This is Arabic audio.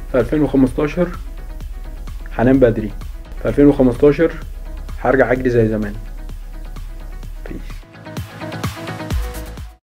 في 2015 هنام بدري، في 2015 هرجع اجري زي زمان.